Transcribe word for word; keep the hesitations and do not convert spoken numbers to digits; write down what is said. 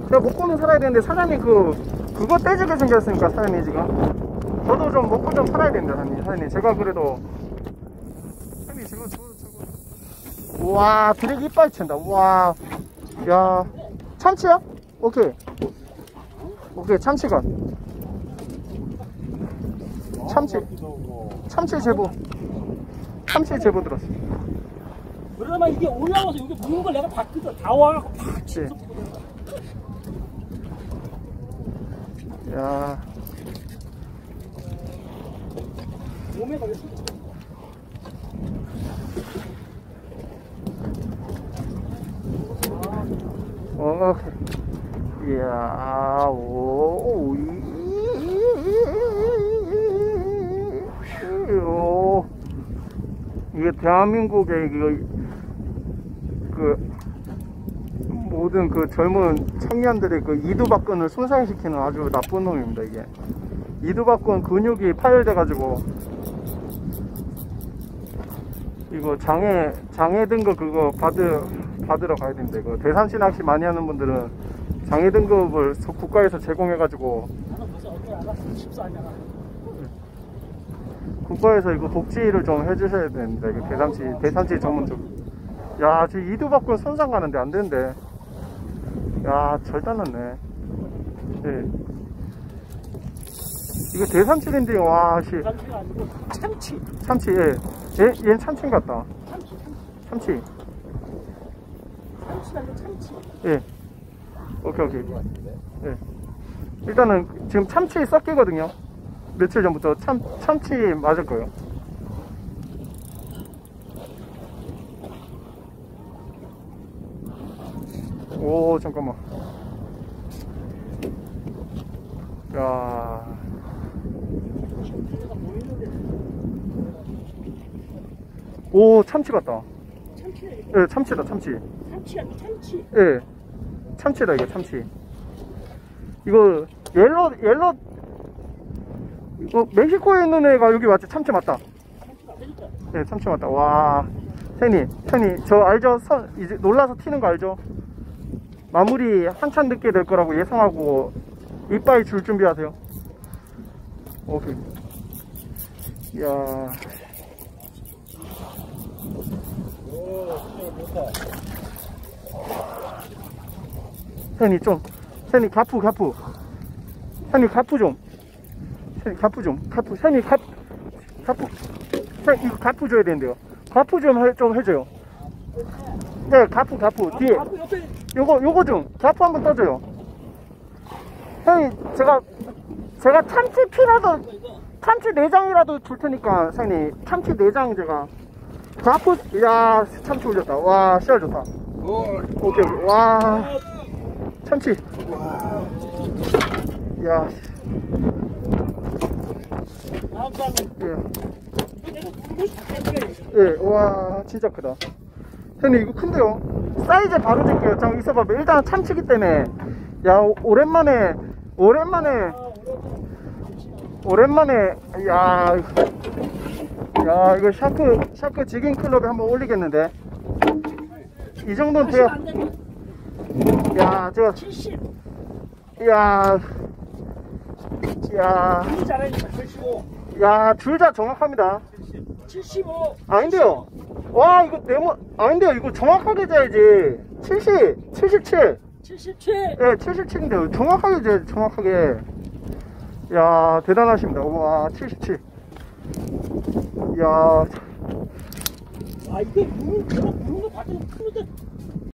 제가 먹고는 살아야 되는데 사장님 그 그거 떼지게 생겼으니까 사장님 지금 저도 좀 먹고 좀 살아야 됩니다 사장님. 사장님 제가 그래도 사장님 지금 저 저거 우와 드래기 이빨 챈다. 우와 야 참치야? 오케이 오케이 참치가 참치 참치 제보 참치 제보 들었어. 그러면 이게 올라와서 여기 무는 걸 내가 봤거든. 다 와갖고 팍 치서 야 몸에 걸렸어. 어, 이야, 오, 오, 오, 이게 대한민국의 그, 그, 모든 그 젊은 청년들의 그 이두박근을 손상시키는 아주 나쁜 놈입니다, 이게. 이두박근 근육이 파열돼가지고, 이거 장애, 장애 등급 그거 받으, 받으러 가야 됩니다. 이거 대삼치 낚시 많이 하는 분들은 장애 등급을 국가에서 제공해가지고 나는 벌써 어떻게 알았어? 십사냐. 국가에서 이거 복지를 좀 해주셔야 됩니다. 이거 대삼치, 대삼치 전문적. 야, 지금 이두박근 손상 가는데 안 되는데. 야, 절단 났네. 예. 이거 대삼치인데, 와, 씨. 대삼치가 아니고 참치. 참치, 예. 얘, 얘는 참치 같다. 참치, 참치. 참치. 참치가 아니고 참치. 예. 오케이, 오케이. 예. 일단은 지금 참치 섞이거든요. 며칠 전부터 참, 참치 맞을 거예요. 오, 잠깐만. 야. 오, 참치 같다. 참치야 이게. 예, 참치다, 참치. 참치야, 참치. 예. 참치다, 이게 참치. 이거, 옐로, 옐로, 이거, 멕시코에 있는 애가 여기 맞지? 참치 맞다. 참치가 되니까. 네, 참치 맞다. 와. 형님, 형님, 저 알죠? 선, 이제 놀라서 튀는 거 알죠? 마무리 한참 늦게 될 거라고 예상하고, 이빨 줄 준비하세요. 오케이. 이야. 오, 좋다. 형님, 좀. 형님, 가프, 가프. 형님, 가프 좀. 형님, 가프 좀. 가프, 형님, 가프. 가프. 형님, 이거 가프 줘야 되는데요. 가프 좀, 해, 좀 해줘요. 네, 가프, 가프. 뒤에. 아, 옆에. 요거, 요거 좀. 가프 한번 떠줘요. 형님, 제가, 제가 참치 피라도, 참치 내장이라도 줄 테니까, 형님. 참치 내장 제가. 가프, 야 참치 올렸다. 와, 씨알 좋다. 오케이, 오케이. 와. 참치. 야. 예. 예, 와, 진짜 크다. 형님, 이거 큰데요? 사이즈 바로 줄게요. 잠깐 있어봐봐. 일단 참치기 때문에. 야, 오, 오랜만에, 오랜만에, 오랜만에, 야, 야, 이거 샤크, 샤크 지깅 클럽에 한번 올리겠는데? 이 정도는 돼요. 야, 저, 칠십. 야, 야, 잘하니까 칠십오. 야, 줄자 정확합니다. 칠십오. 아닌데요? 와, 이거 네모, 아닌데요? 이거 정확하게 재야지. 칠십, 칠십칠. 칠십칠. 예, 칠십칠인데요. 정확하게 재야지, 정확하게. 야, 대단하십니다. 와, 칠십칠. 야, 아, 이게 무는, 내가 무는 거 봤더니 큰데